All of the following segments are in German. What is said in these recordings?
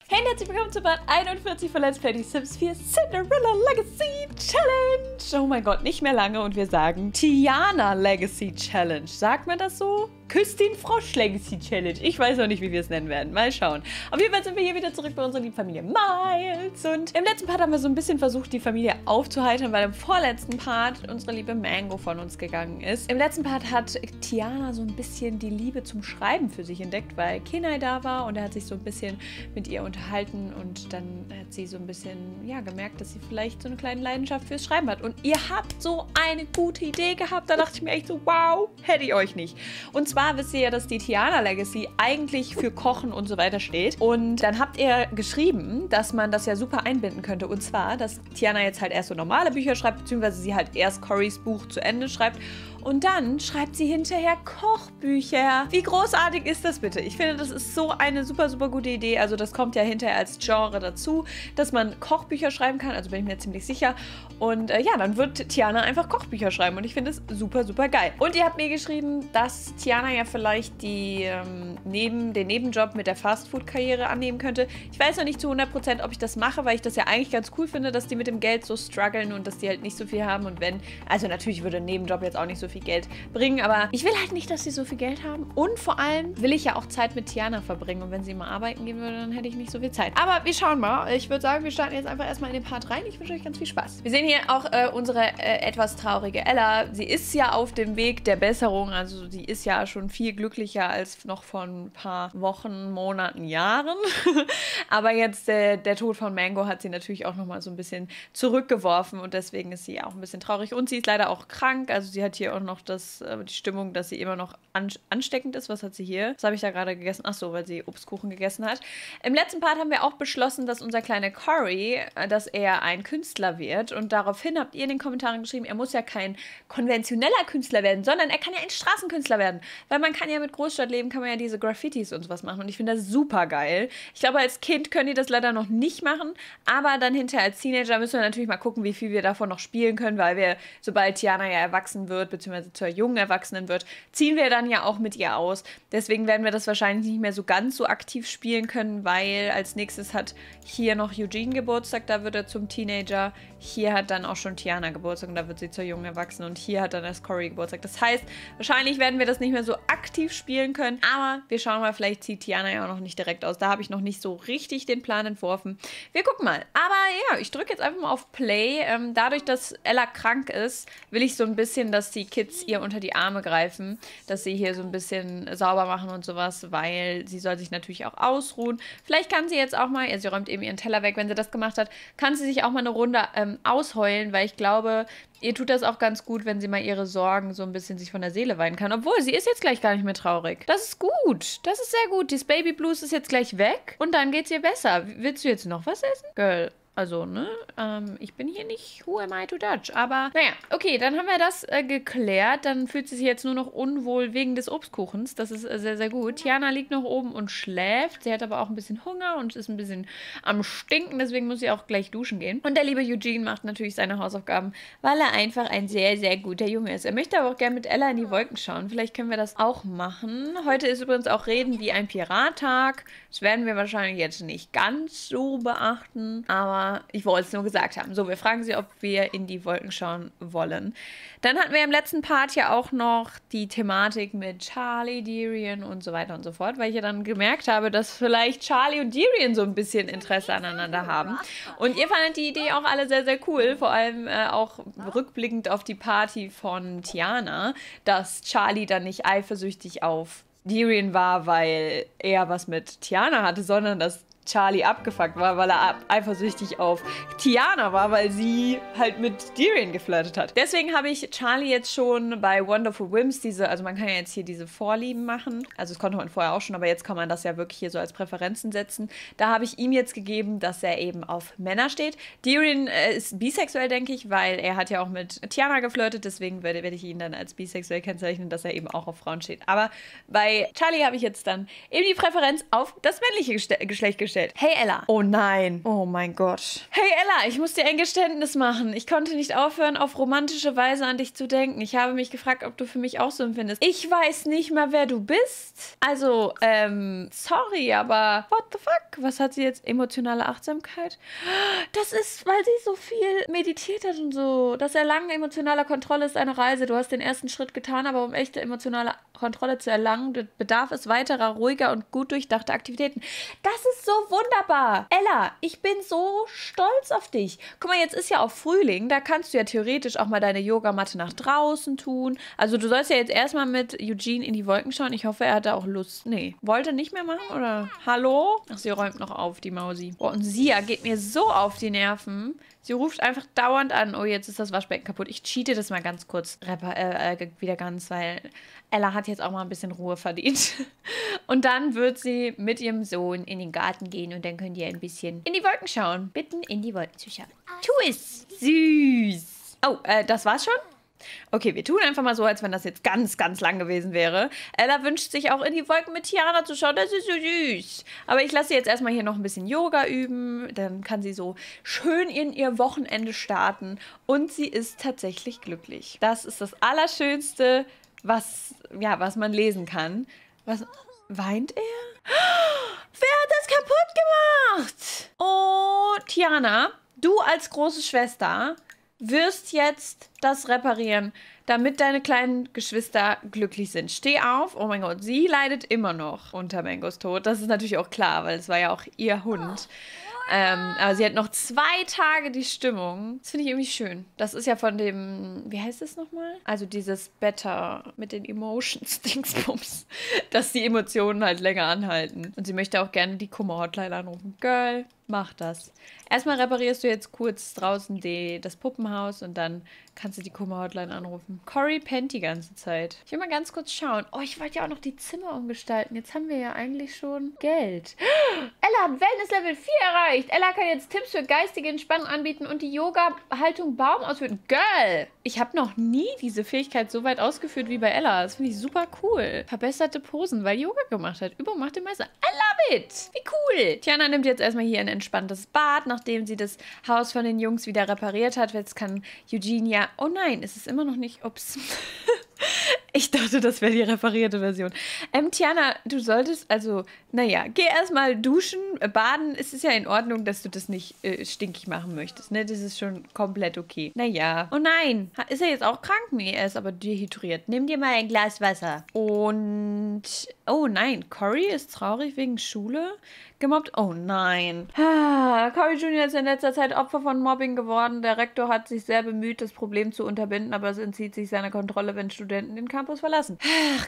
Hey und herzlich willkommen zu Part 41 von Let's Play The Sims 4 Cinderella Legacy Challenge. Oh mein Gott, nicht mehr lange und wir sagen Tiana Legacy Challenge. Sagt man das so? Küstin Frosch Legacy Challenge. Ich weiß noch nicht, wie wir es nennen werden. Mal schauen. Auf jeden Fall sind wir hier wieder zurück bei unserer lieben Familie Miles. Und im letzten Part haben wir so ein bisschen versucht, die Familie aufzuheitern, weil im vorletzten Part unsere liebe Mango von uns gegangen ist. Im letzten Part hat Tiana so ein bisschen die Liebe zum Schreiben für sich entdeckt, weil Kenai da war und er hat sich so ein bisschen mit ihr unterhalten und dann hat sie so ein bisschen, ja, gemerkt, dass sie vielleicht so eine kleine Leidenschaft fürs Schreiben hat. Und ihr habt so eine gute Idee gehabt. Da dachte ich mir echt so, wow, hätte ich euch nicht. Und zwar wisst ihr ja, dass die Tiana Legacy eigentlich für Kochen und so weiter steht. Und dann habt ihr geschrieben, dass man das ja super einbinden könnte. Und zwar, dass Tiana jetzt halt erst so normale Bücher schreibt, beziehungsweise sie halt erst Corys Buch zu Ende schreibt. Und dann schreibt sie hinterher Kochbücher. Wie großartig ist das bitte? Ich finde, das ist so eine super, super gute Idee. Also das kommt ja hinterher als Genre dazu, dass man Kochbücher schreiben kann. Also bin ich mir ziemlich sicher. Und ja, dann wird Tiana einfach Kochbücher schreiben. Und ich finde es super, super geil. Und ihr habt mir geschrieben, dass Tiana ja vielleicht den Nebenjob mit der Fastfood-Karriere annehmen könnte. Ich weiß noch nicht zu 100%, ob ich das mache, weil ich das ja eigentlich ganz cool finde, dass die mit dem Geld so strugglen und dass die halt nicht so viel haben. Und wenn, also natürlich würde ein Nebenjob jetzt auch nicht so viel Geld bringen, aber ich will halt nicht, dass sie so viel Geld haben. Und vor allem will ich ja auch Zeit mit Tiana verbringen. Und wenn sie mal arbeiten gehen würde, dann hätte ich nicht so viel Zeit. Aber wir schauen mal. Ich würde sagen, wir starten jetzt einfach erstmal in den Part rein. Ich wünsche euch ganz viel Spaß. Wir sehen hier auch unsere etwas traurige Ella. Sie ist ja auf dem Weg der Besserung. Also sie ist ja schon viel glücklicher als noch vor ein paar Wochen, Monaten, Jahren. Aber jetzt der Tod von Mango hat sie natürlich auch nochmal so ein bisschen zurückgeworfen. Und deswegen ist sie auch ein bisschen traurig. Und sie ist leider auch krank. Also sie hat hier auch noch die Stimmung, dass sie immer noch ansteckend ist. Was hat sie hier? Was habe ich da gerade gegessen? Ach so, weil sie Obstkuchen gegessen hat. Im letzten Part haben wir auch beschlossen, dass unser kleiner Cory, dass er ein Künstler wird. Und daraufhin habt ihr in den Kommentaren geschrieben, er muss ja kein konventioneller Künstler werden, sondern er kann ja ein Straßenkünstler werden. Weil man kann ja mit Großstadtleben, kann man ja diese Graffitis und sowas machen. Und ich finde das super geil. Ich glaube, als Kind könnt ihr das leider noch nicht machen. Aber dann hinterher als Teenager müssen wir natürlich mal gucken, wie viel wir davon noch spielen können, weil wir, sobald Tiana ja erwachsen wird, beziehungsweise zur jungen Erwachsenen wird, ziehen wir dann ja auch mit ihr aus. Deswegen werden wir das wahrscheinlich nicht mehr so ganz so aktiv spielen können, weil als nächstes hat hier noch Eugene Geburtstag, da wird er zum Teenager. Hier hat dann auch schon Tiana Geburtstag und da wird sie zur jungen Erwachsenen. Und hier hat dann erst Cory Geburtstag. Das heißt, wahrscheinlich werden wir das nicht mehr so aktiv spielen können. Aber wir schauen mal, vielleicht zieht Tiana ja auch noch nicht direkt aus. Da habe ich noch nicht so richtig den Plan entworfen. Wir gucken mal. Aber ja, ich drücke jetzt einfach mal auf Play. Dadurch, dass Ella krank ist, will ich so ein bisschen, dass die Kids ihr unter die Arme greifen. Dass sie hier so ein bisschen sauber machen und sowas, weil sie soll sich natürlich auch ausruhen. Vielleicht kann sie jetzt auch mal, sie räumt eben ihren Teller weg, wenn sie das gemacht hat, kann sie sich auch mal eine Runde ausheulen, weil ich glaube, ihr tut das auch ganz gut, wenn sie mal ihre Sorgen so ein bisschen sich von der Seele weinen kann. Obwohl, sie ist jetzt gleich gar nicht mehr traurig. Das ist gut. Das ist sehr gut. Das Baby Blues ist jetzt gleich weg und dann geht's ihr besser. Willst du jetzt noch was essen? Girl. Also, ne, ich bin hier nicht who am I to judge, aber naja, okay, dann haben wir das geklärt, dann fühlt sie sich jetzt nur noch unwohl wegen des Obstkuchens, das ist sehr, sehr gut. Tiana liegt noch oben und schläft, sie hat aber auch ein bisschen Hunger und ist ein bisschen am Stinken, deswegen muss sie auch gleich duschen gehen. Und der liebe Eugene macht natürlich seine Hausaufgaben, weil er einfach ein sehr, sehr guter Junge ist. Er möchte aber auch gerne mit Ella in die Wolken schauen, vielleicht können wir das auch machen. Heute ist übrigens auch Reden wie ein Pirattag, das werden wir wahrscheinlich jetzt nicht ganz so beachten, aber ich wollte es nur gesagt haben. So, wir fragen sie, ob wir in die Wolken schauen wollen. Dann hatten wir im letzten Part ja auch noch die Thematik mit Charlie, Darian und so weiter und so fort, weil ich ja dann gemerkt habe, dass vielleicht Charlie und Darian so ein bisschen Interesse aneinander haben. Und ihr fandet die Idee auch alle sehr, sehr cool, vor allem auch rückblickend auf die Party von Tiana, dass Charlie dann nicht eifersüchtig auf Darian war, weil er was mit Tiana hatte, sondern dass Charlie abgefuckt war, weil er eifersüchtig auf Tiana war, weil sie halt mit Darian geflirtet hat. Deswegen habe ich Charlie jetzt schon bei Wonderful Whims also man kann ja jetzt hier diese Vorlieben machen. Also das konnte man vorher auch schon, aber jetzt kann man das ja wirklich hier so als Präferenzen setzen. Da habe ich ihm jetzt gegeben, dass er eben auf Männer steht. Darian ist bisexuell, denke ich, weil er hat ja auch mit Tiana geflirtet, deswegen werde ich ihn dann als bisexuell kennzeichnen, dass er eben auch auf Frauen steht. Aber bei Charlie habe ich jetzt dann eben die Präferenz auf das männliche Geschlecht gestellt. eingestellt. Hey Ella. Oh nein. Oh mein Gott. Hey Ella, ich muss dir ein Geständnis machen. Ich konnte nicht aufhören, auf romantische Weise an dich zu denken. Ich habe mich gefragt, ob du für mich auch so empfindest. Ich weiß nicht mal, wer du bist. Also, sorry, aber what the fuck? Was hat sie jetzt? Emotionale Achtsamkeit? Das ist, weil sie so viel meditiert hat und so. Das Erlangen emotionaler Kontrolle ist eine Reise. Du hast den ersten Schritt getan, aber um echte emotionale Kontrolle zu erlangen, bedarf es weiterer, ruhiger und gut durchdachter Aktivitäten. Das ist so wunderbar. Ella, ich bin so stolz auf dich. Guck mal, jetzt ist ja auch Frühling. Da kannst du ja theoretisch auch mal deine Yogamatte nach draußen tun. Also du sollst ja jetzt erstmal mit Eugene in die Wolken schauen. Ich hoffe, er hat da auch Lust. Nee, wollte nicht mehr machen, oder? Hallo? Ach, sie räumt noch auf, die Mausi. Boah, und Sia geht mir so auf die Nerven. Sie ruft einfach dauernd an. Oh, jetzt ist das Waschbecken kaputt. Ich cheate das mal ganz kurz wieder ganz, weil Ella hat jetzt auch mal ein bisschen Ruhe verdient. Und dann wird sie mit ihrem Sohn in den Garten gehen und dann könnt ihr ein bisschen in die Wolken schauen. Bitten, in die Wolken zu schauen. Tu es! Süß! Oh, das war's schon? Okay, wir tun einfach mal so, als wenn das jetzt ganz, ganz lang gewesen wäre. Ella wünscht sich auch in die Wolken mit Tiana zu schauen. Das ist so süß. Aber ich lasse sie jetzt erstmal hier noch ein bisschen Yoga üben. Dann kann sie so schön in ihr Wochenende starten. Und sie ist tatsächlich glücklich. Das ist das Allerschönste, was man lesen kann. Was weint er? Wer hat das kaputt gemacht? Oh, Tiana, du als große Schwester wirst jetzt das reparieren, damit deine kleinen Geschwister glücklich sind. Steh auf. Oh mein Gott, sie leidet immer noch unter Mangos Tod. Das ist natürlich auch klar, weil es war ja auch ihr Hund. Aber sie hat noch 2 Tage die Stimmung. Das finde ich irgendwie schön. Das ist ja von dem, wie heißt es nochmal? Also dieses Better mit den Emotions-Dingsbums. Dass die Emotionen halt länger anhalten. Und sie möchte auch gerne die Kummer-Hotline anrufen. Girl, mach das. Erstmal reparierst du jetzt kurz draußen das Puppenhaus und dann kannst du die Kummer-Hotline anrufen. Cory pennt die ganze Zeit. Ich will mal ganz kurz schauen. Oh, ich wollte ja auch noch die Zimmer umgestalten. Jetzt haben wir ja eigentlich schon Geld. Ella hat Wellness Level 4 erreicht. Ella kann jetzt Tipps für geistige Entspannung anbieten und die Yoga-Haltung Baum ausführen. Girl! Ich habe noch nie diese Fähigkeit so weit ausgeführt wie bei Ella. Das finde ich super cool. Verbesserte Posen, weil Yoga gemacht hat. Übung macht den Meister. I love it! Wie cool! Tiana nimmt jetzt erstmal hier ein entspanntes Bad, nachdem sie das Haus von den Jungs wieder repariert hat. Jetzt kann Eugene ja... Oh nein, es ist immer noch nicht... Ups. Ich dachte, das wäre die reparierte Version. Tiana, du solltest, naja, geh erstmal duschen, baden. Es ist ja in Ordnung, dass du das nicht stinkig machen möchtest, ne? Das ist schon komplett okay. Naja. Oh nein, ist er jetzt auch krank? Nee, er ist aber dehydriert. Nimm dir mal ein Glas Wasser. Und, oh nein, Cory ist traurig wegen Schule. Gemobbt? Oh nein. Cory Jr. ist in letzter Zeit Opfer von Mobbing geworden. Der Rektor hat sich sehr bemüht, das Problem zu unterbinden, aber es entzieht sich seiner Kontrolle, wenn Studenten den Campus verlassen. Ach,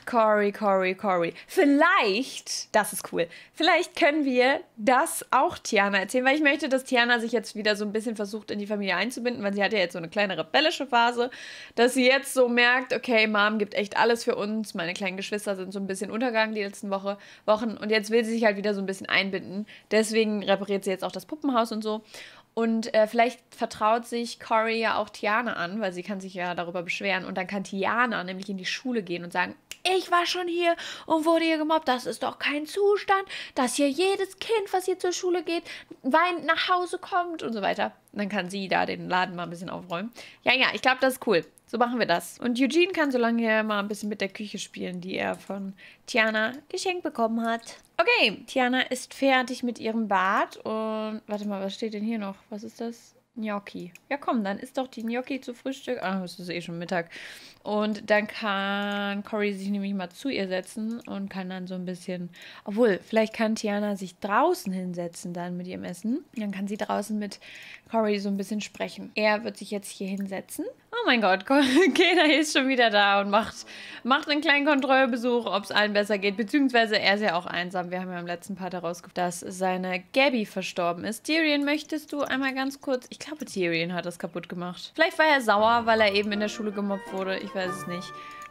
Cory. Vielleicht, das ist cool, vielleicht können wir das auch Tiana erzählen, weil ich möchte, dass Tiana sich jetzt wieder so ein bisschen versucht, in die Familie einzubinden, weil sie hat ja jetzt so eine kleine rebellische Phase, dass sie jetzt so merkt, okay, Mom gibt echt alles für uns, meine kleinen Geschwister sind so ein bisschen untergegangen die letzten Wochen und jetzt will sie sich halt wieder so ein bisschen einbinden. Deswegen repariert sie jetzt auch das Puppenhaus und so. Und vielleicht vertraut sich Cory ja auch Tiana an, weil sie kann sich ja darüber beschweren. Und dann kann Tiana nämlich in die Schule gehen und sagen, ich war schon hier und wurde hier gemobbt. Das ist doch kein Zustand, dass hier jedes Kind, was hier zur Schule geht, weinend nach Hause kommt und so weiter. Und dann kann sie da den Laden mal ein bisschen aufräumen. Ja, ich glaube, das ist cool. So machen wir das. Und Eugene kann so lange hier mal ein bisschen mit der Küche spielen, die er von Tiana geschenkt bekommen hat. Okay, Tiana ist fertig mit ihrem Bad. Und, warte mal, was steht denn hier noch? Was ist das? Gnocchi. Ja komm, dann isst doch die Gnocchi zu Frühstück. Ah, es ist eh schon Mittag. Und dann kann Cory sich nämlich mal zu ihr setzen und kann dann so ein bisschen... Obwohl, vielleicht kann Tiana sich draußen hinsetzen dann mit ihrem Essen. Dann kann sie draußen mit Cory so ein bisschen sprechen. Er wird sich jetzt hier hinsetzen. Oh mein Gott, Kena ist schon wieder da und macht einen kleinen Kontrollbesuch, ob es allen besser geht. Beziehungsweise er ist ja auch einsam. Wir haben ja im letzten Part herausgefunden, dass seine Gabby verstorben ist. Tyrion, möchtest du einmal ganz kurz... Ich glaube, Tyrion hat das kaputt gemacht. Vielleicht war er sauer, weil er eben in der Schule gemobbt wurde. Ich weiß es nicht.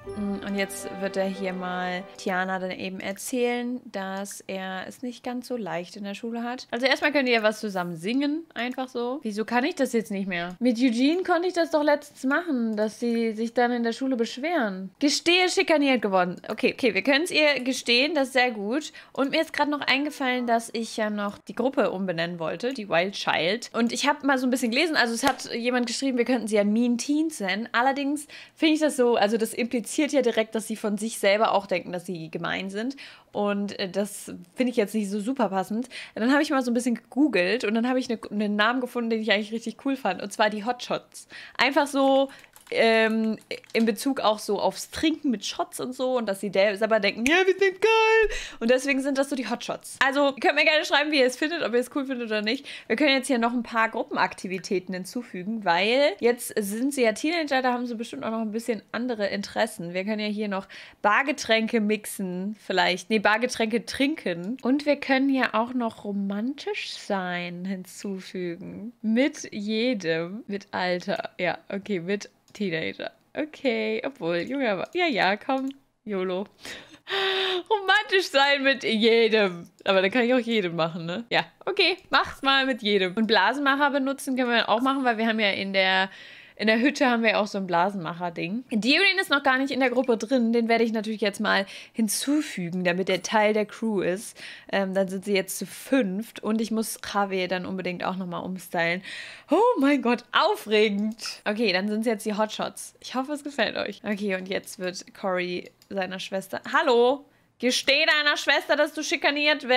Und jetzt wird er hier mal Tiana dann eben erzählen, dass er es nicht ganz so leicht in der Schule hat. Also erstmal könnt ihr ja was zusammen singen, einfach so. Wieso kann ich das jetzt nicht mehr? Mit Eugene konnte ich das doch letztens machen, dass sie sich dann in der Schule beschweren. Gestehe schikaniert geworden. Okay, wir können es ihr gestehen, das ist sehr gut. Und mir ist gerade noch eingefallen, dass ich ja noch die Gruppe umbenennen wollte, die Wild Child. Und ich habe mal so ein bisschen gelesen, also es hat jemand geschrieben, wir könnten sie ja Mean Teens nennen. Allerdings finde ich das so, also das impliziert ja direkt, dass sie von sich selber auch denken, dass sie gemein sind. Und das finde ich jetzt nicht so super passend. Dann habe ich mal so ein bisschen gegoogelt und dann habe ich einen Namen gefunden, den ich eigentlich richtig cool fand. Und zwar die Hotshots. Einfach so in Bezug auch so aufs Trinken mit Shots und so und dass sie selber denken, ja, wir sind geil. Und deswegen sind das so die Hotshots. Also ihr könnt mir gerne schreiben, wie ihr es findet, ob ihr es cool findet oder nicht. Wir können jetzt hier noch ein paar Gruppenaktivitäten hinzufügen, weil jetzt sind sie ja Teenager, da haben sie bestimmt auch noch ein bisschen andere Interessen. Wir können ja hier noch Bargetränke mixen vielleicht. Nee, Bargetränke trinken. Und wir können ja auch noch romantisch sein hinzufügen. Mit jedem. Mit Alter. Ja, okay, mit Teenager. Okay, obwohl, Junge, ja, komm, YOLO. Romantisch sein mit jedem. Aber dann kann ich auch jedem machen, ne? Ja, okay, mach's mal mit jedem. Und Blasenmacher benutzen können wir auch machen, weil wir haben ja in der Hütte haben wir auch so ein Blasenmacher-Ding. Deorin ist noch gar nicht in der Gruppe drin. Den werde ich natürlich jetzt mal hinzufügen, damit er Teil der Crew ist. Dann sind sie jetzt zu 5. Und ich muss Javier dann unbedingt auch nochmal umstylen. Oh mein Gott, aufregend. Okay, dann sind es jetzt die Hotshots. Ich hoffe, es gefällt euch. Okay, und jetzt wird Cory seiner Schwester... Hallo? Gesteh deiner Schwester, dass du schikaniert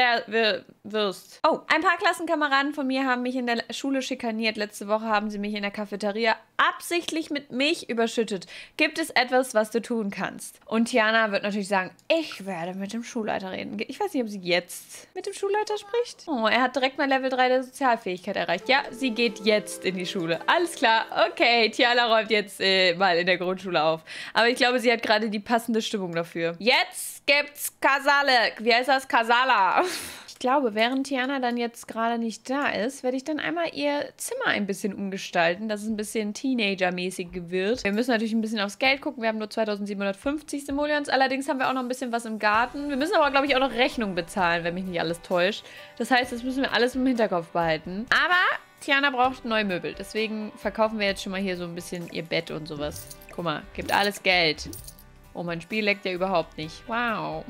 wirst. Oh, ein paar Klassenkameraden von mir haben mich in der Schule schikaniert. Letzte Woche haben sie mich in der Cafeteria absichtlich mit Milch überschüttet. Gibt es etwas, was du tun kannst? Und Tiana wird natürlich sagen, ich werde mit dem Schulleiter reden. Ich weiß nicht, ob sie jetzt mit dem Schulleiter spricht. Oh, er hat direkt mal Level 3 der Sozialfähigkeit erreicht. Ja, sie geht jetzt in die Schule. Alles klar, okay, Tiana räumt jetzt mal in der Grundschule auf. Aber ich glaube, sie hat gerade die passende Stimmung dafür. Jetzt gibt's Kasale. Wie heißt das? Kasala. Ich glaube, während Tiana dann jetzt gerade nicht da ist, werde ich dann einmal ihr Zimmer ein bisschen umgestalten, dass es ein bisschen Teenager-mäßig wird. Wir müssen natürlich ein bisschen aufs Geld gucken. Wir haben nur 2750 Simoleons. Allerdings haben wir auch noch ein bisschen was im Garten. Wir müssen aber, glaube ich, auch noch Rechnungen bezahlen, wenn mich nicht alles täuscht. Das heißt, das müssen wir alles im Hinterkopf behalten. Aber Tiana braucht neue Möbel. Deswegen verkaufen wir jetzt schon mal hier so ein bisschen ihr Bett und sowas. Guck mal, gibt alles Geld. Oh, mein Spiel leckt ja überhaupt nicht. Wow.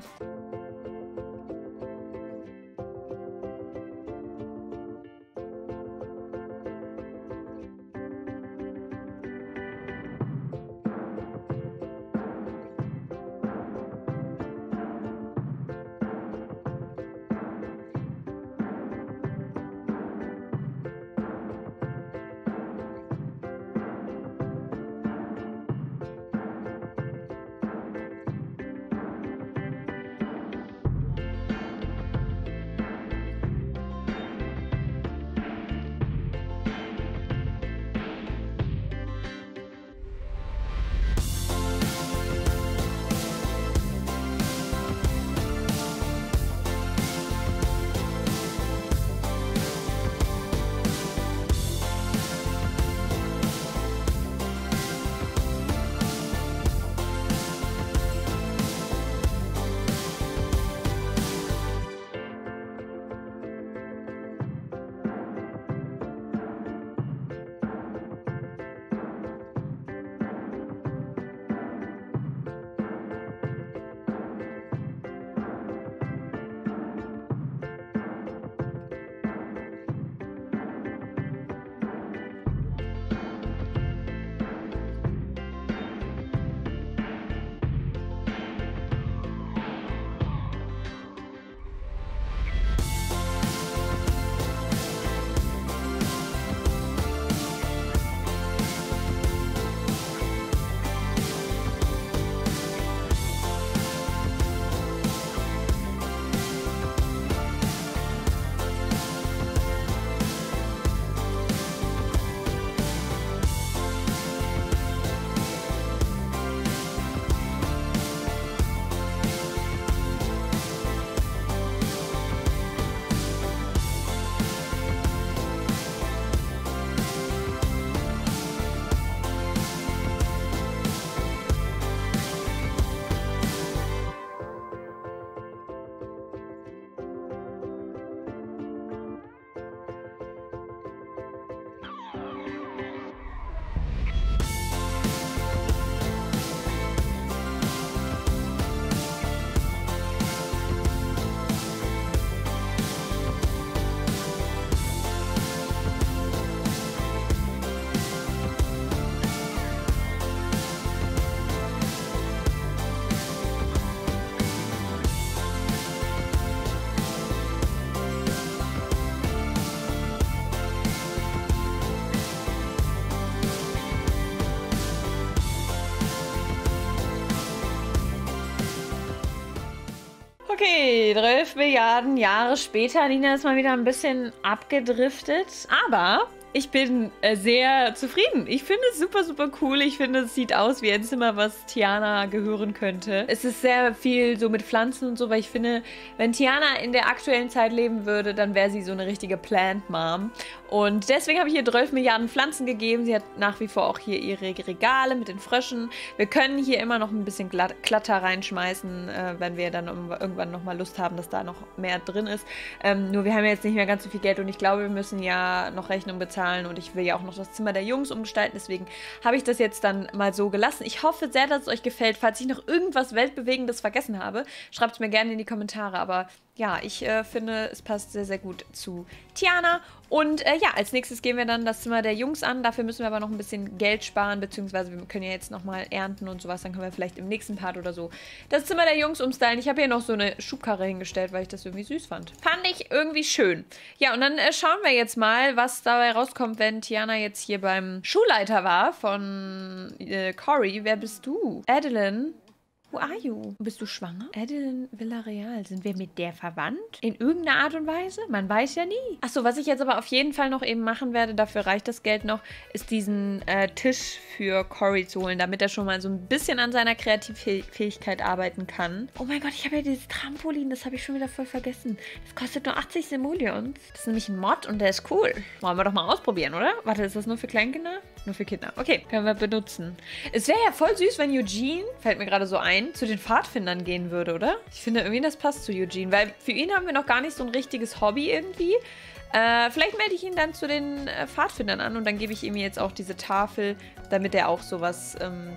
Okay, 12 Milliarden Jahre später. Nina ist mal wieder ein bisschen abgedriftet. Aber ich bin sehr zufrieden. Ich finde es super, super cool. Ich finde, es sieht aus wie ein Zimmer, was Tiana gehören könnte. Es ist sehr viel so mit Pflanzen und so, weil ich finde, wenn Tiana in der aktuellen Zeit leben würde, dann wäre sie so eine richtige Plant Mom. Und deswegen habe ich ihr 12 Milliarden Pflanzen gegeben. Sie hat nach wie vor auch hier ihre Regale mit den Fröschen. Wir können hier immer noch ein bisschen Klatter reinschmeißen, wenn wir dann irgendwann nochmal Lust haben, dass da noch mehr drin ist. Nur wir haben ja jetzt nicht mehr ganz so viel Geld und ich glaube, wir müssen ja noch Rechnung bezahlen und ich will ja auch noch das Zimmer der Jungs umgestalten. Deswegen habe ich das jetzt dann mal so gelassen. Ich hoffe sehr, dass es euch gefällt. Falls ich noch irgendwas Weltbewegendes vergessen habe, schreibt es mir gerne in die Kommentare. Aber ja, ich finde, es passt sehr, sehr gut zu Tiana. Und ja, als nächstes gehen wir dann das Zimmer der Jungs an. Dafür müssen wir aber noch ein bisschen Geld sparen, beziehungsweise wir können ja jetzt nochmal ernten und sowas. Dann können wir vielleicht im nächsten Part oder so das Zimmer der Jungs umstylen. Ich habe hier noch so eine Schubkarre hingestellt, weil ich das irgendwie süß fand. Fand ich irgendwie schön. Ja, und dann schauen wir jetzt mal, was dabei rauskommt, wenn Tiana jetzt hier beim Schulleiter war von Cory. Wer bist du? Adeline. Who are you? Bist du schwanger? Adeline Villarreal. Sind wir mit der verwandt? In irgendeiner Art und Weise? Man weiß ja nie. Achso, was ich jetzt aber auf jeden Fall noch eben machen werde, dafür reicht das Geld noch, ist diesen Tisch für Cory zu holen, damit er schon mal so ein bisschen an seiner Kreativfähigkeit arbeiten kann. Oh mein Gott, ich habe ja dieses Trampolin, das habe ich schon wieder voll vergessen. Das kostet nur 80 Simoleons. Das ist nämlich ein Mod und der ist cool. Wollen wir doch mal ausprobieren, oder? Warte, ist das nur für Kleinkinder? Nur für Kinder. Okay, können wir benutzen. Es wäre ja voll süß, wenn Eugene, fällt mir gerade so ein, zu den Pfadfindern gehen würde, oder? Ich finde irgendwie, das passt zu Eugene, weil für ihn haben wir noch gar nicht so ein richtiges Hobby irgendwie. Vielleicht melde ich ihn dann zu den Pfadfindern an und dann gebe ich ihm jetzt auch diese Tafel, damit er auch sowas,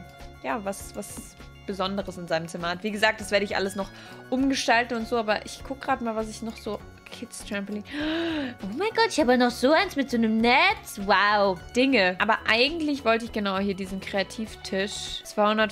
ja, was Besonderes in seinem Zimmer hat. Wie gesagt, das werde ich alles noch umgestalten und so, aber ich gucke gerade mal, was ich noch so... Kids Trampoline. Oh mein Gott, ich habe noch so eins mit so einem Netz. Wow. Dinge. Aber eigentlich wollte ich genau hier diesen Kreativtisch.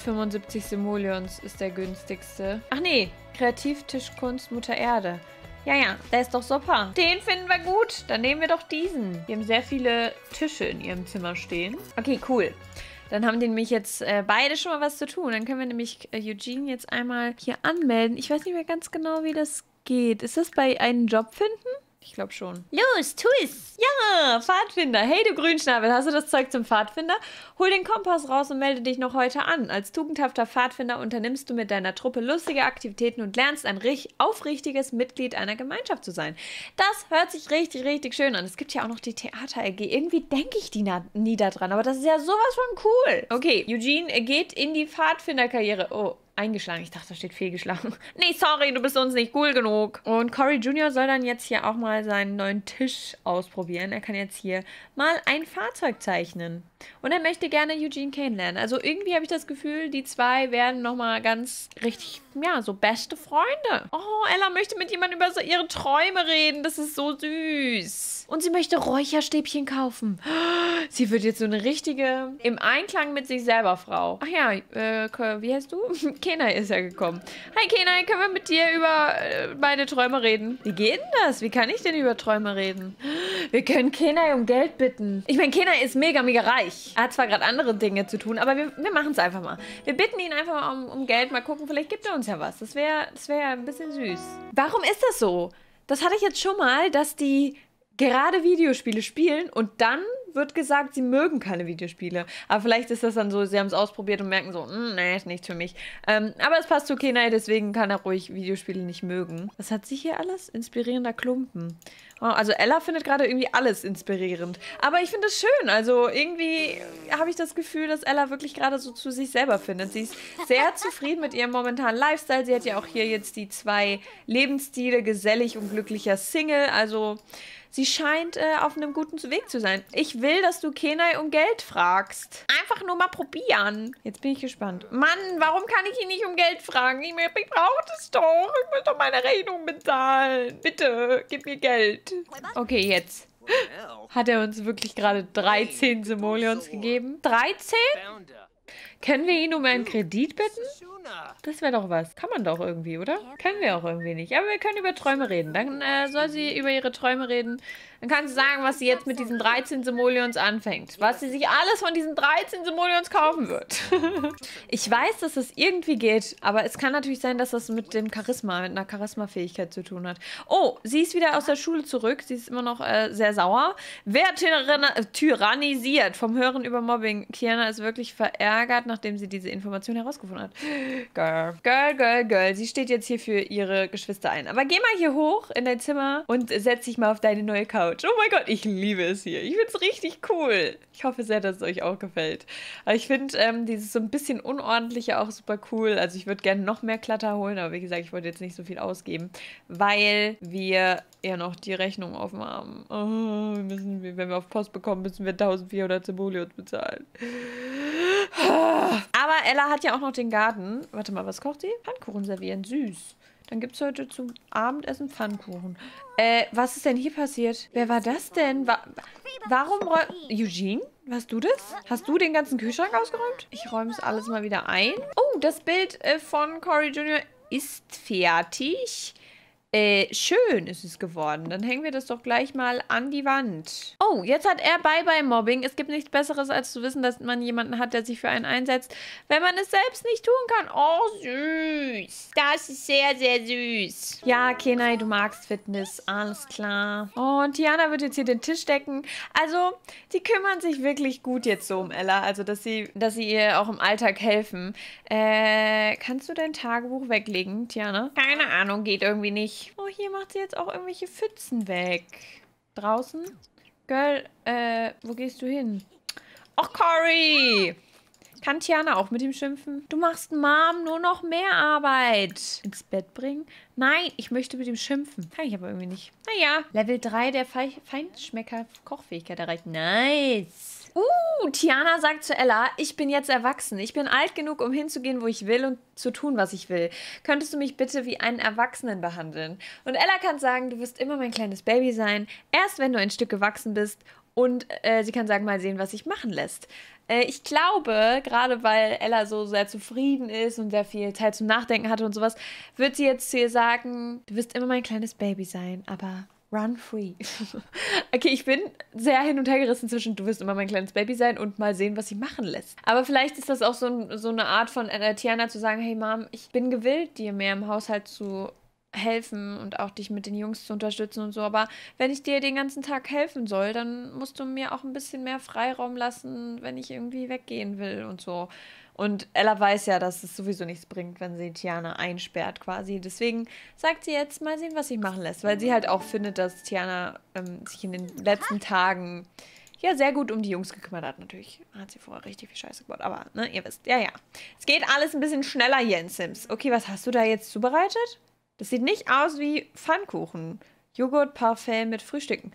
275 Simoleons ist der günstigste. Ach nee, Kreativtisch Kunst Mutter Erde. Ja, ja, der ist doch super. Den finden wir gut. Dann nehmen wir doch diesen. Die haben sehr viele Tische in ihrem Zimmer stehen. Okay, cool. Dann haben die nämlich jetzt beide schon mal was zu tun. Dann können wir nämlich Eugene jetzt einmal hier anmelden. Ich weiß nicht mehr ganz genau, wie das geht. Ist das bei einem Job finden? Ich glaube schon. Los, tu es! Ja, Pfadfinder. Hey, du Grünschnabel, hast du das Zeug zum Pfadfinder? Hol den Kompass raus und melde dich noch heute an. Als tugendhafter Pfadfinder unternimmst du mit deiner Truppe lustige Aktivitäten und lernst ein aufrichtiges Mitglied einer Gemeinschaft zu sein. Das hört sich richtig, richtig schön an. Es gibt ja auch noch die Theater-AG. Irgendwie denke ich nie da dran, aber das ist ja sowas von cool. Okay, Eugene geht in die Pfadfinderkarriere. Oh, eingeschlagen. Ich dachte, da steht fehlgeschlagen. Nee, sorry, du bist uns nicht cool genug. Und Cory Jr. soll dann jetzt hier auch mal seinen neuen Tisch ausprobieren. Er kann jetzt hier mal ein Fahrzeug zeichnen. Und er möchte gerne Eugene kennenlernen. Also irgendwie habe ich das Gefühl, die zwei werden nochmal ganz richtig, ja, so beste Freunde. Oh, Ella möchte mit jemandem über so ihre Träume reden. Das ist so süß. Und sie möchte Räucherstäbchen kaufen. Sie wird jetzt so eine richtige, im Einklang mit sich selber Frau. Ach ja, wie heißt du? Kenai ist ja gekommen. Hi Kenai, können wir mit dir über meine Träume reden? Wie geht denn das? Wie kann ich denn über Träume reden? Wir können Kenai um Geld bitten. Ich meine, Kenai ist mega, mega reich. Er hat zwar gerade andere Dinge zu tun, aber wir machen es einfach mal. Wir bitten ihn einfach mal um Geld. Mal gucken, vielleicht gibt er uns ja was. Das wär ja ein bisschen süß. Warum ist das so? Das hatte ich jetzt schon mal, dass die gerade Videospiele spielen und dann wird gesagt, sie mögen keine Videospiele. Aber vielleicht ist das dann so, sie haben es ausprobiert und merken so, nee, ist nichts für mich. Aber es passt zu Kenai, deswegen kann er ruhig Videospiele nicht mögen. Was hat sie hier alles? Inspirierender Klumpen. Oh, also Ella findet gerade irgendwie alles inspirierend. Aber ich finde es schön. Also irgendwie habe ich das Gefühl, dass Ella wirklich gerade so zu sich selber findet. Sie ist sehr zufrieden mit ihrem momentanen Lifestyle. Sie hat ja auch hier jetzt die 2 Lebensstile, gesellig und glücklicher Single. Also sie scheint auf einem guten Weg zu sein. Ich will, dass du Kenai um Geld fragst. Einfach nur mal probieren. Jetzt bin ich gespannt. Mann, warum kann ich ihn nicht um Geld fragen? Ich brauche das doch. Ich muss doch meine Rechnung bezahlen. Bitte, gib mir Geld. Okay, jetzt. Hat er uns wirklich gerade 13 Simoleons gegeben? 13? Können wir ihn um einen Kredit bitten? Das wäre doch was. Kann man doch irgendwie, oder? Können wir auch irgendwie nicht. Aber wir können über Träume reden. Dann soll sie über ihre Träume reden. Dann kann sie sagen, was sie jetzt mit diesen 13 Simoleons anfängt. Was sie sich alles von diesen 13 Simoleons kaufen wird. Ich weiß, dass das irgendwie geht, aber es kann natürlich sein, dass das mit dem Charisma, mit einer Charisma-Fähigkeit zu tun hat. Oh, sie ist wieder aus der Schule zurück. Sie ist immer noch sehr sauer. Wer tyrannisiert vom Hören über Mobbing? Tiana ist wirklich verärgert, nachdem sie diese Information herausgefunden hat. Girl, girl, girl, girl. Sie steht jetzt hier für ihre Geschwister ein. Aber geh mal hier hoch in dein Zimmer und setz dich mal auf deine neue Couch. Oh mein Gott, ich liebe es hier. Ich finde es richtig cool. Ich hoffe sehr, dass es euch auch gefällt. Aber ich finde dieses so ein bisschen Unordentliche auch super cool. Also ich würde gerne noch mehr Klatter holen, aber wie gesagt, ich wollte jetzt nicht so viel ausgeben, weil wir ja noch die Rechnung offen haben. Oh, wenn wir auf Post bekommen, müssen wir 1400 Simoleons bezahlen. Aber Ella hat ja auch noch den Garten. Warte mal, was kocht sie? Pfannkuchen servieren, süß. Dann gibt es heute zum Abendessen Pfannkuchen. Was ist denn hier passiert? Wer war das denn? Warum Eugene? Warst du das? Hast du den ganzen Kühlschrank ausgeräumt? Ich räume es alles mal wieder ein. Oh, das Bild von Cory Jr. ist fertig. Schön ist es geworden. Dann hängen wir das doch gleich mal an die Wand. Oh, jetzt hat er Bye-Bye-Mobbing. Es gibt nichts Besseres, als zu wissen, dass man jemanden hat, der sich für einen einsetzt, wenn man es selbst nicht tun kann. Oh, süß. Das ist sehr, sehr süß. Ja, Kenai, du magst Fitness. Alles klar. Oh, und Tiana wird jetzt hier den Tisch decken. Also, die kümmern sich wirklich gut jetzt so um Ella. Also, dass sie ihr auch im Alltag helfen. Kannst du dein Tagebuch weglegen, Tiana? Keine Ahnung, geht irgendwie nicht. Oh, hier macht sie jetzt auch irgendwelche Pfützen weg. Draußen? Girl, wo gehst du hin? Och, Cory! Kann Tiana auch mit ihm schimpfen? Du machst Mom nur noch mehr Arbeit. Ins Bett bringen? Nein, ich möchte mit ihm schimpfen. Kann ich aber irgendwie nicht. Naja, Level 3 der Feinschmecker-Kochfähigkeit erreicht. Nice. Tiana sagt zu Ella, ich bin jetzt erwachsen. Ich bin alt genug, um hinzugehen, wo ich will und zu tun, was ich will. Könntest du mich bitte wie einen Erwachsenen behandeln? Und Ella kann sagen, du wirst immer mein kleines Baby sein, erst wenn du ein Stück gewachsen bist. Und sie kann sagen, mal sehen, was sich machen lässt. Ich glaube, gerade weil Ella so sehr zufrieden ist und sehr viel Zeit zum Nachdenken hatte und sowas, wird sie jetzt zu ihr sagen, du wirst immer mein kleines Baby sein, aber run free. Okay, ich bin sehr hin und her gerissen zwischen du wirst immer mein kleines Baby sein und mal sehen, was sie machen lässt. Aber vielleicht ist das auch so eine Art von Tiana zu sagen, hey Mom, ich bin gewillt, dir mehr im Haushalt zu helfen und auch dich mit den Jungs zu unterstützen und so. Aber wenn ich dir den ganzen Tag helfen soll, dann musst du mir auch ein bisschen mehr Freiraum lassen, wenn ich irgendwie weggehen will und so. Und Ella weiß ja, dass es sowieso nichts bringt, wenn sie Tiana einsperrt quasi. Deswegen sagt sie jetzt mal sehen, was sie machen lässt. Weil sie halt auch findet, dass Tiana sich in den letzten Tagen ja sehr gut um die Jungs gekümmert hat. Natürlich hat sie vorher richtig viel Scheiße gebaut. Aber, ne, ihr wisst, ja. Es geht alles ein bisschen schneller hier in Sims. Okay, was hast du da jetzt zubereitet? Das sieht nicht aus wie Pfannkuchen. Joghurt, Parfait mit Frühstücken.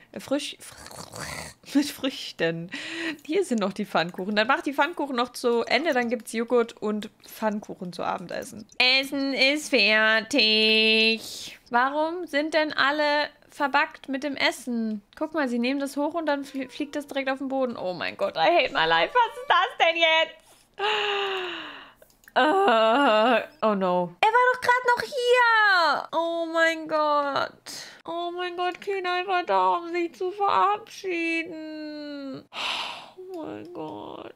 Mit Früchten. Hier sind noch die Pfannkuchen. Dann macht die Pfannkuchen noch zu Ende. Dann gibt es Joghurt und Pfannkuchen zu Abendessen. Essen ist fertig. Warum sind denn alle verbackt mit dem Essen? Guck mal, sie nehmen das hoch und dann fliegt das direkt auf den Boden. Oh mein Gott, I hate my life. Was ist das denn jetzt? Oh no. Er war doch gerade noch hier. Oh mein Gott. Oh mein Gott, Kinder war da, um sich zu verabschieden. Oh mein Gott.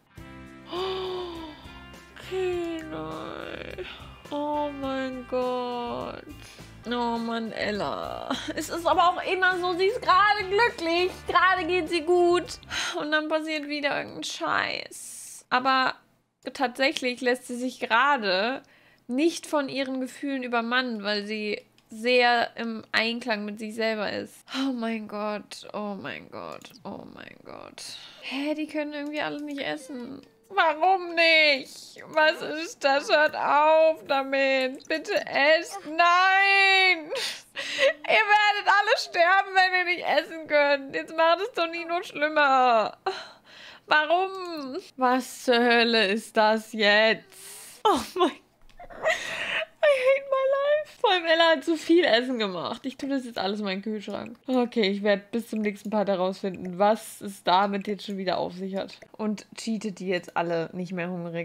Kinder. Oh mein Gott. Oh Mann, Ella. Es ist aber auch immer so, sie ist gerade glücklich. Gerade geht sie gut. Und dann passiert wieder irgendein Scheiß. Aber tatsächlich lässt sie sich gerade nicht von ihren Gefühlen übermannen, weil sie sehr im Einklang mit sich selber ist. Oh mein Gott, oh mein Gott, oh mein Gott. Hä, die können irgendwie alle nicht essen. Warum nicht? Was ist das? Hört auf damit. Bitte esst. Nein! Ihr werdet alle sterben, wenn ihr nicht essen könnt. Jetzt macht es doch nicht nur schlimmer. Warum? Was zur Hölle ist das jetzt? Oh mein Gott. I hate my life. Vor allem Ella hat zu viel Essen gemacht. Ich tue das jetzt alles in meinen Kühlschrank. Okay, ich werde bis zum nächsten Part herausfinden, was es damit jetzt schon wieder auf sich hat. Und cheatet die jetzt alle nicht mehr hungrig.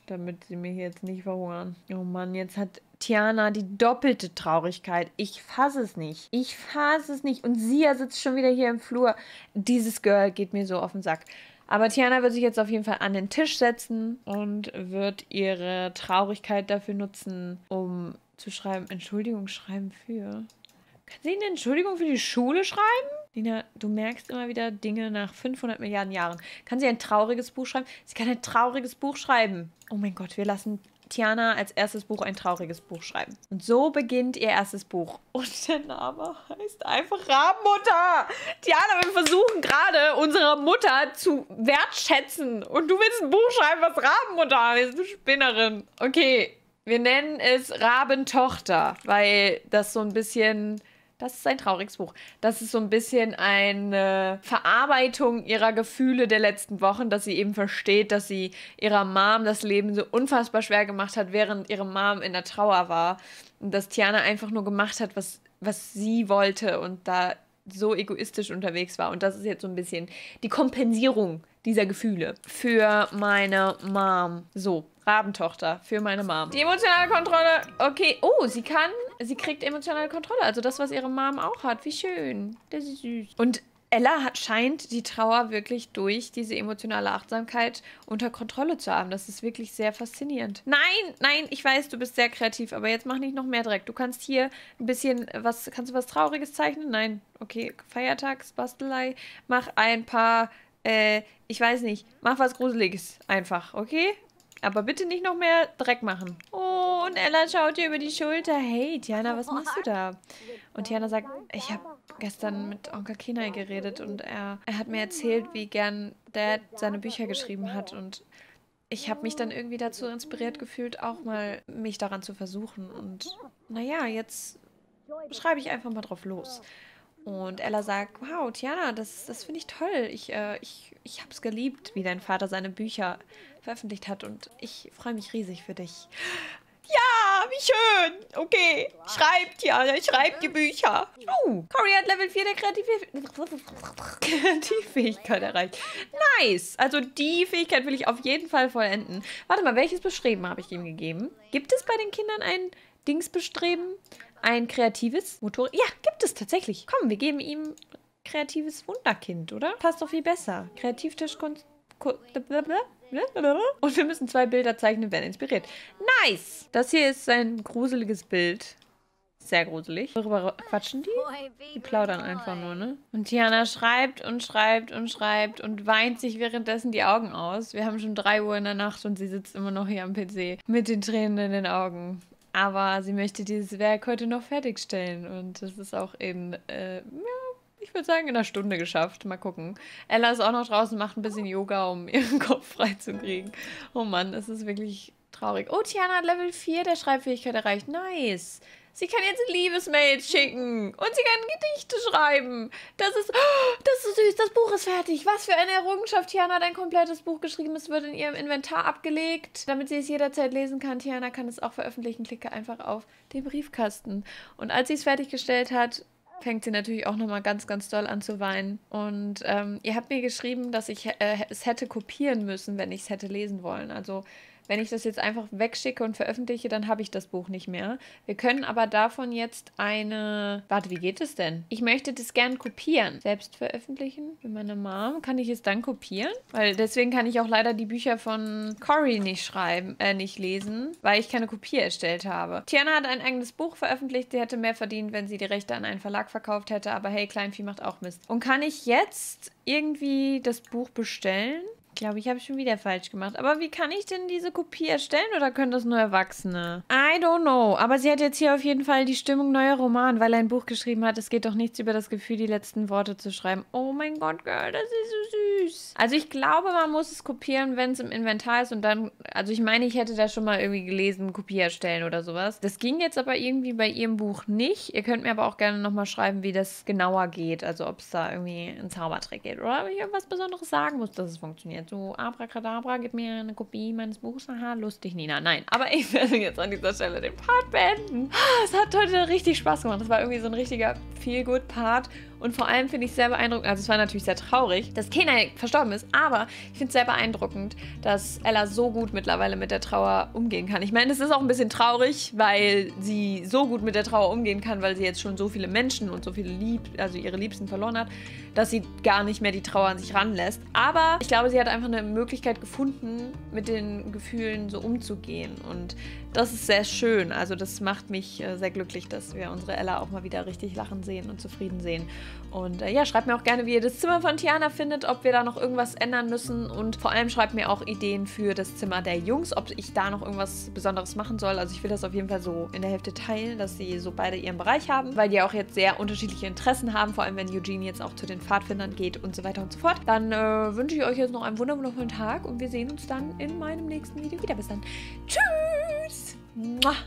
damit sie mir jetzt nicht verhungern. Oh Mann, jetzt hat Tiana die doppelte Traurigkeit. Ich fasse es nicht. Ich fasse es nicht. Und Sia sitzt schon wieder hier im Flur. Dieses Girl geht mir so auf den Sack. Aber Tiana wird sich jetzt auf jeden Fall an den Tisch setzen und wird ihre Traurigkeit dafür nutzen, um zu schreiben, Entschuldigung schreiben für... Kann sie eine Entschuldigung für die Schule schreiben? Lina, du merkst immer wieder Dinge nach 500 Milliarden Jahren. Kann sie ein trauriges Buch schreiben? Sie kann ein trauriges Buch schreiben. Oh mein Gott, wir lassen Tiana als erstes Buch ein trauriges Buch schreiben. Und so beginnt ihr erstes Buch. Und der Name heißt einfach Rabenmutter. Tiana, wir versuchen gerade, unsere Mutter zu wertschätzen. Und du willst ein Buch schreiben, was Rabenmutter heißt. Du Spinnerin. Okay, wir nennen es Rabentochter, weil das so ein bisschen... Das ist ein trauriges Buch. Das ist so ein bisschen eine Verarbeitung ihrer Gefühle der letzten Wochen, dass sie eben versteht, dass sie ihrer Mom das Leben so unfassbar schwer gemacht hat, während ihre Mom in der Trauer war. Und dass Tiana einfach nur gemacht hat, was sie wollte und da so egoistisch unterwegs war. Und das ist jetzt so ein bisschen die Kompensierung dieser Gefühle für meine Mom. So, Rabentochter für meine Mom. Die emotionale Kontrolle, okay. Oh, sie kriegt emotionale Kontrolle. Also das, was ihre Mom auch hat. Wie schön. Das ist süß. Und Ella scheint die Trauer wirklich durch diese emotionale Achtsamkeit unter Kontrolle zu haben. Das ist wirklich sehr faszinierend. Nein, ich weiß, du bist sehr kreativ, aber jetzt mach nicht noch mehr Dreck. Du kannst hier ein bisschen kannst du was Trauriges zeichnen? Nein. Okay, Feiertagsbastelei. Mach ein paar, ich weiß nicht, mach was Gruseliges einfach, okay? Aber bitte nicht noch mehr Dreck machen. Oh, und Ella schaut dir über die Schulter. Hey, Tiana, was machst du da? Und Tiana sagt, ich habe gestern mit Onkel Kenai geredet und er hat mir erzählt, wie gern Dad seine Bücher geschrieben hat. Und ich habe mich dann irgendwie dazu inspiriert gefühlt, auch mal mich daran zu versuchen. Und naja, jetzt schreibe ich einfach mal drauf los. Und Ella sagt, wow, Tiana, das finde ich toll. Ich habe es geliebt, wie dein Vater seine Bücher veröffentlicht hat. Und ich freue mich riesig für dich. Ja, wie schön. Okay, schreib, Tiana, schreib die Bücher. Oh, Cory hat Level 4 der Kreativfähigkeit erreicht. Nice. Also die Fähigkeit will ich auf jeden Fall vollenden. Warte mal, welches Bestreben habe ich ihm gegeben? Gibt es bei den Kindern ein Dingsbestreben? Ein kreatives Motor? Ja, gibt es tatsächlich. Komm, wir geben ihm kreatives Wunderkind, oder? Passt doch viel besser. Kreativtischkunst. Und wir müssen 2 Bilder zeichnen, werden inspiriert. Nice! Das hier ist ein gruseliges Bild. Sehr gruselig. Worüber quatschen die? Die plaudern einfach nur, ne? Und Tiana schreibt und schreibt und schreibt und weint sich währenddessen die Augen aus. Wir haben schon 3 Uhr in der Nacht und sie sitzt immer noch hier am PC mit den Tränen in den Augen. Aber sie möchte dieses Werk heute noch fertigstellen. Und das ist auch in, ich würde sagen, in einer Stunde geschafft. Mal gucken. Ella ist auch noch draußen, macht ein bisschen Yoga, um ihren Kopf freizukriegen. Oh Mann, das ist wirklich traurig. Oh, Tiana hat Level 4 der Schreibfähigkeit erreicht. Nice. Sie kann jetzt Liebesmails schicken. Und sie kann Gedichte schreiben. Das ist so süß. Das Buch ist fertig. Was für eine Errungenschaft. Tiana hat ein komplettes Buch geschrieben. Es wird in ihrem Inventar abgelegt, damit sie es jederzeit lesen kann. Tiana kann es auch veröffentlichen. Klicke einfach auf den Briefkasten. Und als sie es fertiggestellt hat, fängt sie natürlich auch nochmal ganz, ganz doll an zu weinen. Und ihr habt mir geschrieben, dass ich es hätte kopieren müssen, wenn ich es hätte lesen wollen. Also wenn ich das jetzt einfach wegschicke und veröffentliche, dann habe ich das Buch nicht mehr. Wir können aber davon jetzt eine... Warte, wie geht es denn? Ich möchte das gern kopieren. Selbst veröffentlichen für meine Mom. Kann ich es dann kopieren? Weil deswegen kann ich auch leider die Bücher von Cory nicht nicht lesen, weil ich keine Kopie erstellt habe. Tiana hat ein eigenes Buch veröffentlicht. Sie hätte mehr verdient, wenn sie die Rechte an einen Verlag verkauft hätte. Aber hey, Kleinvieh macht auch Mist. Und kann ich jetzt irgendwie das Buch bestellen? Ich glaube, ich habe schon wieder falsch gemacht. Aber wie kann ich denn diese Kopie erstellen oder können das nur Erwachsene? I don't know. Aber sie hat jetzt hier auf jeden Fall die Stimmung neuer Roman, weil er ein Buch geschrieben hat. Es geht doch nichts über das Gefühl, die letzten Worte zu schreiben. Oh mein Gott, Girl, das ist so süß. Also ich glaube, man muss es kopieren, wenn es im Inventar ist und dann... Also ich meine, ich hätte da schon mal irgendwie gelesen, Kopie erstellen oder sowas. Das ging jetzt aber irgendwie bei ihrem Buch nicht. Ihr könnt mir aber auch gerne nochmal schreiben, wie das genauer geht. Also ob es da irgendwie einen Zaubertrick geht oder ob ich irgendwas Besonderes sagen muss, dass es funktioniert. So, Abracadabra, gib mir eine Kopie meines Buchs. Aha, lustig, Nina. Nein, aber ich werde jetzt an dieser Stelle den Part beenden. Es hat heute richtig Spaß gemacht. Das war irgendwie so ein richtiger Feel-Good-Part. Und vor allem finde ich es sehr beeindruckend, also es war natürlich sehr traurig, dass Kenai verstorben ist, aber ich finde es sehr beeindruckend, dass Ella so gut mittlerweile mit der Trauer umgehen kann. Ich meine, es ist auch ein bisschen traurig, weil sie so gut mit der Trauer umgehen kann, weil sie jetzt schon so viele Menschen und so viele also ihre Liebsten verloren hat, dass sie gar nicht mehr die Trauer an sich ranlässt. Aber ich glaube, sie hat einfach eine Möglichkeit gefunden, mit den Gefühlen so umzugehen. Und das ist sehr schön. Also das macht mich sehr glücklich, dass wir unsere Ella auch mal wieder richtig lachen sehen und zufrieden sehen. Und ja, schreibt mir auch gerne, wie ihr das Zimmer von Tiana findet, ob wir da noch irgendwas ändern müssen. Und vor allem schreibt mir auch Ideen für das Zimmer der Jungs, ob ich da noch irgendwas Besonderes machen soll. Also ich will das auf jeden Fall so in der Hälfte teilen, dass sie so beide ihren Bereich haben, weil die auch jetzt sehr unterschiedliche Interessen haben, vor allem wenn Eugene jetzt auch zu den Pfadfindern geht und so weiter und so fort. Dann wünsche ich euch jetzt noch einen wundervollen Tag und wir sehen uns dann in meinem nächsten Video wieder. Bis dann. Tschüss! Mua.